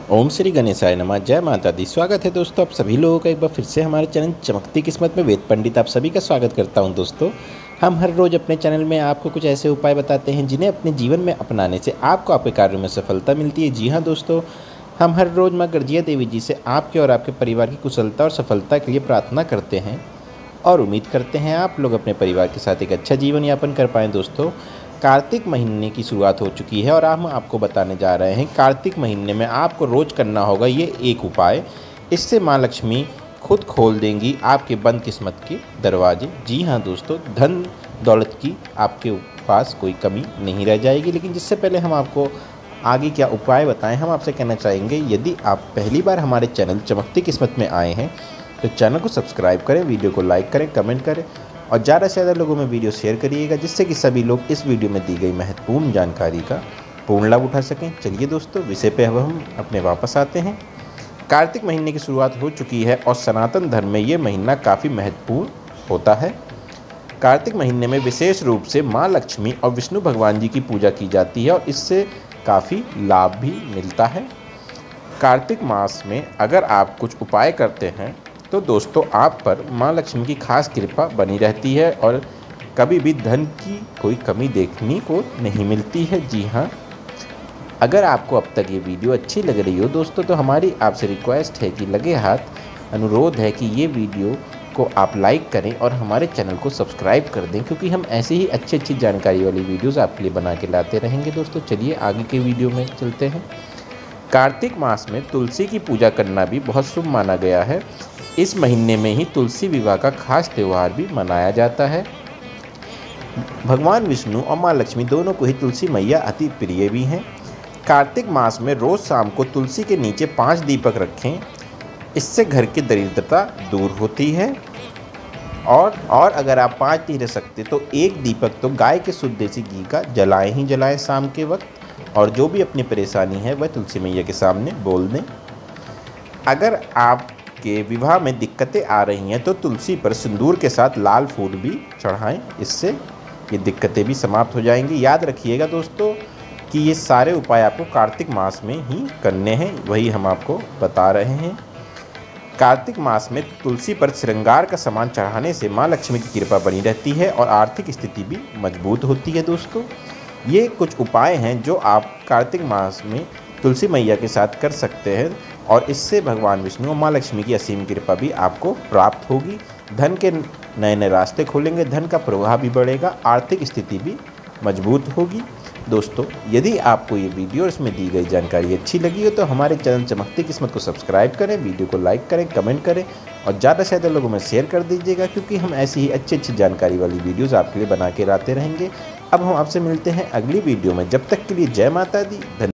ओम श्री गणेशाय नमः। जय माता दी। स्वागत है दोस्तों आप सभी लोगों का एक बार फिर से हमारे चैनल चमकती किस्मत में। वेद पंडित आप सभी का स्वागत करता हूं दोस्तों। हम हर रोज़ अपने चैनल में आपको कुछ ऐसे उपाय बताते हैं जिन्हें अपने जीवन में अपनाने से आपको आपके कार्यों में सफलता मिलती है। जी हाँ दोस्तों, हम हर रोज़ माँ गर्जिया देवी जी से आपके और आपके परिवार की कुशलता और सफलता के लिए प्रार्थना करते हैं और उम्मीद करते हैं आप लोग अपने परिवार के साथ एक अच्छा जीवन यापन कर पाएँ। दोस्तों, कार्तिक महीने की शुरुआत हो चुकी है और हम आपको बताने जा रहे हैं कार्तिक महीने में आपको रोज़ करना होगा ये एक उपाय। इससे माँ लक्ष्मी खुद खोल देंगी आपके बंद किस्मत के दरवाजे। जी हाँ दोस्तों, धन दौलत की आपके पास कोई कमी नहीं रह जाएगी। लेकिन जिससे पहले हम आपको आगे क्या उपाय बताएं, हम आपसे कहना चाहेंगे यदि आप पहली बार हमारे चैनल चमकती किस्मत में आए हैं तो चैनल को सब्सक्राइब करें, वीडियो को लाइक करें, कमेंट करें और ज़्यादा से ज़्यादा लोगों में वीडियो शेयर करिएगा जिससे कि सभी लोग इस वीडियो में दी गई महत्वपूर्ण जानकारी का पूर्ण लाभ उठा सकें। चलिए दोस्तों, विषय पे अब हम अपने वापस आते हैं। कार्तिक महीने की शुरुआत हो चुकी है और सनातन धर्म में ये महीना काफ़ी महत्वपूर्ण होता है। कार्तिक महीने में विशेष रूप से माँ लक्ष्मी और विष्णु भगवान जी की पूजा की जाती है और इससे काफ़ी लाभ भी मिलता है। कार्तिक मास में अगर आप कुछ उपाय करते हैं तो दोस्तों आप पर माँ लक्ष्मी की खास कृपा बनी रहती है और कभी भी धन की कोई कमी देखने को नहीं मिलती है। जी हाँ, अगर आपको अब तक ये वीडियो अच्छी लग रही हो दोस्तों तो हमारी आपसे रिक्वेस्ट है कि लगे हाथ अनुरोध है कि ये वीडियो को आप लाइक करें और हमारे चैनल को सब्सक्राइब कर दें, क्योंकि हम ऐसे ही अच्छी जानकारी वाली वीडियोज़ आपके लिए बना के लाते रहेंगे। दोस्तों चलिए आगे के वीडियो में चलते हैं। कार्तिक मास में तुलसी की पूजा करना भी बहुत शुभ माना गया है। इस महीने में ही तुलसी विवाह का खास त्यौहार भी मनाया जाता है। भगवान विष्णु और माँ लक्ष्मी दोनों को ही तुलसी मैया अति प्रिय भी हैं। कार्तिक मास में रोज़ शाम को तुलसी के नीचे 5 दीपक रखें, इससे घर की दरिद्रता दूर होती है। और अगर आप 5 नहीं रह सकते तो 1 दीपक तो गाय के शुद्ध देसी घी का जलाएं ही जलाएं शाम के वक्त, और जो भी अपनी परेशानी है वह तुलसी मैया के सामने बोल दें। अगर आपके विवाह में दिक्कतें आ रही हैं तो तुलसी पर सिंदूर के साथ लाल फूल भी चढ़ाएं, इससे ये दिक्कतें भी समाप्त हो जाएंगी। याद रखिएगा दोस्तों कि ये सारे उपाय आपको कार्तिक मास में ही करने हैं, वही हम आपको बता रहे हैं। कार्तिक मास में तुलसी पर श्रृंगार का सामान चढ़ाने से माँ लक्ष्मी की कृपा बनी रहती है और आर्थिक स्थिति भी मजबूत होती है। दोस्तों, ये कुछ उपाय हैं जो आप कार्तिक मास में तुलसी मैया के साथ कर सकते हैं और इससे भगवान विष्णु और माँ लक्ष्मी की असीम कृपा भी आपको प्राप्त होगी। धन के नए नए रास्ते खोलेंगे, धन का प्रवाह भी बढ़ेगा, आर्थिक स्थिति भी मजबूत होगी। दोस्तों, यदि आपको ये वीडियो और इसमें दी गई जानकारी अच्छी लगी हो तो हमारे चैनल चमकती किस्मत को सब्सक्राइब करें, वीडियो को लाइक करें, कमेंट करें और ज़्यादा से ज़्यादा लोगों में शेयर कर दीजिएगा, क्योंकि हम ऐसी ही अच्छी जानकारी वाली वीडियोज़ आपके लिए बना के लाते रहेंगे। अब हम आपसे मिलते हैं अगली वीडियो में। जब तक के लिए जय माता दी। धन्यवाद।